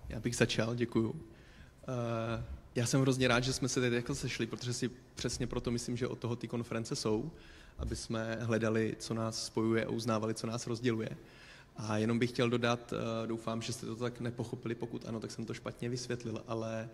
Já bych začal, děkuju. Já jsem hrozně rád, že jsme se tady jako sešli, protože si přesně proto myslím, že od toho ty konference jsou, aby jsme hledali, co nás spojuje a uznávali, co nás rozděluje. A jenom bych chtěl dodat, doufám, že jste to tak nepochopili, pokud ano, tak jsem to špatně vysvětlil, ale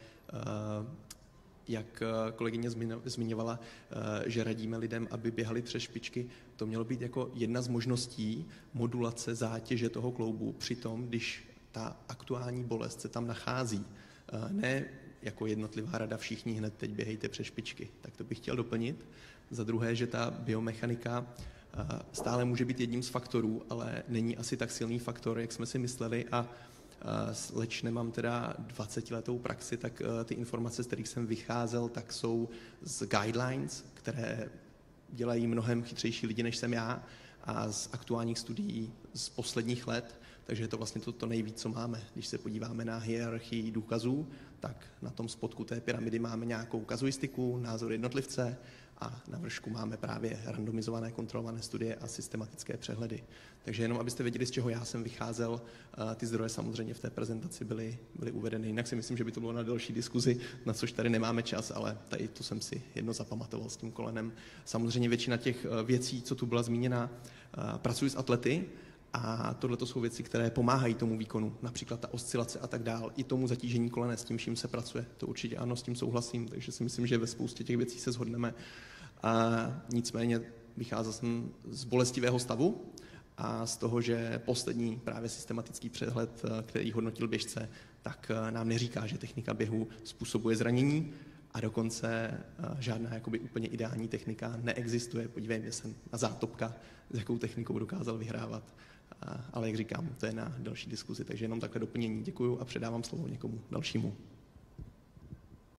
jak kolegyně zmiňovala, že radíme lidem, aby běhali přes špičky, to mělo být jako jedna z možností modulace zátěže toho kloubu při tom, když ta aktuální bolest se tam nachází. Ne jako jednotlivá rada všichni hned teď běhejte přes špičky. Tak to bych chtěl doplnit. Za druhé, že ta biomechanika stále může být jedním z faktorů, ale není asi tak silný faktor, jak jsme si mysleli a leč nemám teda 20letou praxi, tak ty informace, z kterých jsem vycházel, tak jsou z guidelines, které dělají mnohem chytřejší lidi, než jsem já, a z aktuálních studií z posledních let, takže je to vlastně to nejvíc, co máme. Když se podíváme na hierarchii důkazů, tak na tom spodku té pyramidy máme nějakou kazuistiku, názor jednotlivce a na vršku máme právě randomizované, kontrolované studie a systematické přehledy. Takže jenom abyste věděli, z čeho já jsem vycházel, ty zdroje samozřejmě v té prezentaci byly uvedeny. Jinak si myslím, že by to bylo na další diskuzi, na což tady nemáme čas, ale tady to jsem si jedno zapamatoval s tím kolenem. Samozřejmě většina těch věcí, co tu byla zmíněna, pracuji s atlety, a tohle to jsou věci, které pomáhají tomu výkonu, například ta oscilace a tak dál, i tomu zatížení kolene, s tím vším se pracuje. To určitě ano, s tím souhlasím, takže si myslím, že ve spoustě těch věcí se shodneme. A nicméně vycházel jsem z bolestivého stavu a z toho, že poslední právě systematický přehled, který hodnotil běžce, tak nám neříká, že technika běhu způsobuje zranění, a dokonce žádná jakoby úplně ideální technika neexistuje. Podívejme se na Zátopka, s jakou technikou dokázal vyhrávat. Ale jak říkám, to je na další diskuzi, takže jenom takhle doplnění. Děkuju a předávám slovo někomu dalšímu.